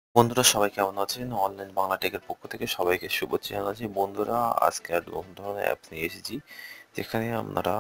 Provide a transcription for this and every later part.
বন্ধুরা সবাই কেমন আছেন? অনলাইন বাংলা টেকের পক্ষ থেকে সবাইকে শুভেচ্ছা জানাচ্ছি। বন্ধুরা আজকে আর নতুন ধরনের অ্যাপস নিয়ে এসেছি। যেখানে আপনারা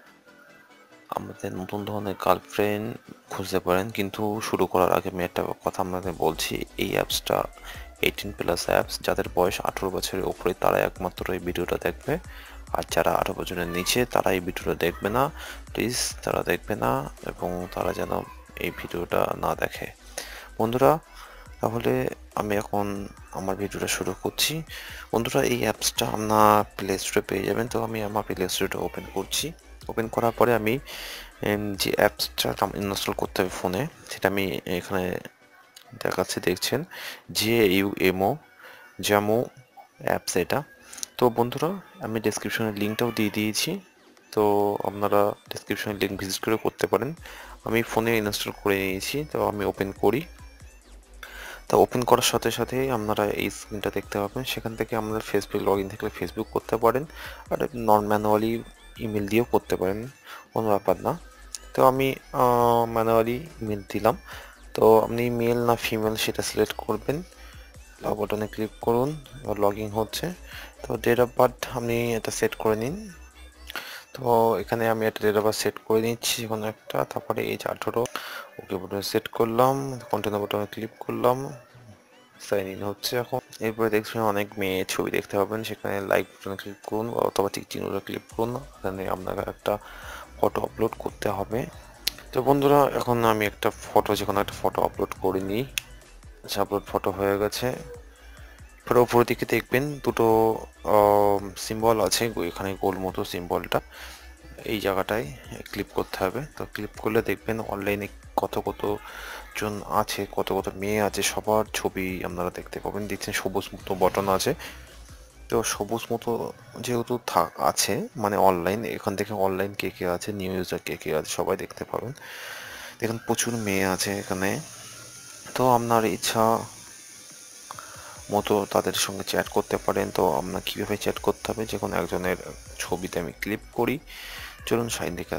আমাদের নতুন ধরনের গার্লফ্রেন্ড খুঁজতে পারেন। কিন্তু শুরু করার আগে আমি একটা কথা আপনাদের বলছি। এই অ্যাপসটা 18+ অ্যাপস। যাদের বয়স 18 বছরের উপরে তারা একমাত্র এই ভিডিওটা দেখবে। আর যারা 18 বছরের নিচে তারা এই ভিডিওটা দেখবে না। প্লিজ তারা দেখবে না এবং তারা যেন এই ভিডিওটা না দেখে। বন্ধুরা তাহলে আমি এখন আমার ভিডিওটা শুরু করছি। বন্ধুরা এই অ্যাপসটা আপনার প্লে স্টোরে পেয়ে যাবেন। তো আমি আমার প্লে স্টোরটা ওপেন করছি। ওপেন করার পরে আমি যে অ্যাপসটা ইনস্টল করতে হবে ফোনে সেটা আমি এখানে দেখাচ্ছি, দেখছেন JUMO জামো অ্যাপস এটা। তো বন্ধুরা আমি ডেসক্রিপশনের লিঙ্কটাও দিয়ে দিয়েছি। তো আপনারা ডেসক্রিপশনের লিঙ্ক ভিজিট করে করতে পারেন। আমি ফোনে ইনস্টল করে নিয়েছি। তো আমি ওপেন করি। তা ওপেন করার সাথে সাথেই আপনারা এই স্ক্রিনটা দেখতে পাবেন। সেখান থেকে আপনার ফেসবুক লগ ইন থাকলে ফেসবুক করতে পারেন, আর ম্যানুয়ালি ইমেল দিয়েও করতে পারেন, কোনো ব্যাপার না। তো আমি ম্যানুয়ালি ইমেল দিলাম। তো আপনি মেল না ফিমেল সেটা সিলেক্ট করবেন, লগ বাটনে ক্লিক করুন, লগ ইন হচ্ছে। তো ডেট অফ বার্থ আপনি এটা সেট করে নিন। তো এখানে আমি একটা ডেট অফ বার্থ সেট করে নিচ্ছি কোনো একটা, তারপরে এই 18 ওকে বাটনে সেট করলাম, কন্টিনিউ বাটনে ক্লিক করলাম, সাইন ইন হচ্ছে এখন। এরপরে দেখছেন অনেক মেয়ে ছবি দেখতে পাবেন, সেখানে লাইক বাটনে ক্লিক করুন অথবা টিক চিহ্নটা ক্লিক করুন। এখানে আপনাকে একটা ফটো আপলোড করতে হবে। তো বন্ধুরা এখন আমি একটা ফটো, যে কোনো একটা ফটো আপলোড করে নিই। আচ্ছা, আপলোড ফটো হয়ে গেছে। এরপরে উপরের দিকে দেখবেন দুটো সিম্বল আছে, এখানে গোল মতো সিম্বলটা, এই জায়গাটায় ক্লিক করতে হবে। তো ক্লিক করলে দেখবেন অনলাইনে কত কত জন আছে, কত কত মেয়ে আছে, সবার ছবি আপনারা দেখতে পাবেন। দেখছেন সবুজ মতো বটন আছে। তো সবুজ মতো যেহেতু আছে মানে অনলাইন, এখান থেকে অনলাইন কে কে আছে, নিউ ইউজার কে কে আছে সবাই দেখতে পাবেন। দেখুন প্রচুর মেয়ে আছে এখানে। তো আপনার ইচ্ছা মতো তাদের সঙ্গে চ্যাট করতে পারেন। তো আপনার কীভাবে চ্যাট করতে হবে, যে কোনো একজনের ছবিতে আমি ক্লিক করি। চলুন সাইন্দিকা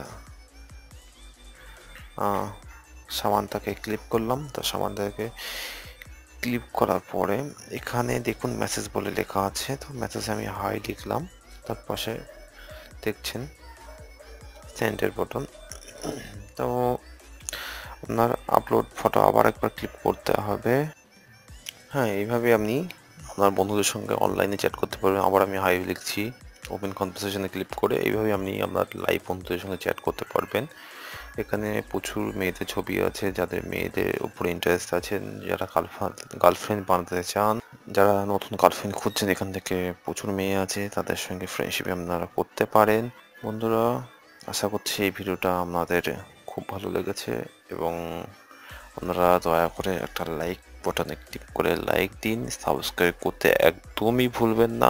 সামান্তাকে ক্লিক করলাম। তো সামান্তাকে ক্লিক করার পরে এখানে দেখুন মেসেজ বলে লেখা আছে। তো মেসেজে আমি হাই লিখলাম, তার পাশে দেখছেন সেন্ডের বটন। তো আপনার আপলোড ফটো আবার একবার ক্লিক করতে হবে। হ্যাঁ, এইভাবে আপনি আপনার বন্ধুদের সঙ্গে অনলাইনে চ্যাট করতে পারবেন। আবার আমি হাই লিখছি, ওপেন কনভারসেশনে ক্লিক করে এইভাবে আপনি আপনার লাইভ বন্ধুদের সঙ্গে চ্যাট করতে পারবেন। এখানে প্রচুর মেয়েদের ছবি আছে, যাদের মেয়েদের উপরে ইন্টারেস্ট আছেন, যারা গার্লফ্রেন্ড বানাতে চান, যারা নতুন গার্লফ্রেন্ড খুঁজছেন, এখান থেকে প্রচুর মেয়ে আছে, তাদের সঙ্গে ফ্রেন্ডশিপ আপনারা করতে পারেন। বন্ধুরা আশা করছি এই ভিডিওটা আপনাদের খুব ভালো লেগেছে এবং আপনারা দয়া করে একটা লাইক বাটনে ক্লিক করে লাইক দিন, সাবস্ক্রাইব করতে একদমই ভুলবেন না।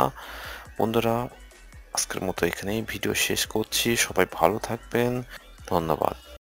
বন্ধুরা আজকের মতো এখানেই ভিডিও শেষ করছি। সবাই ভালো থাকবেন। ধন্যবাদ।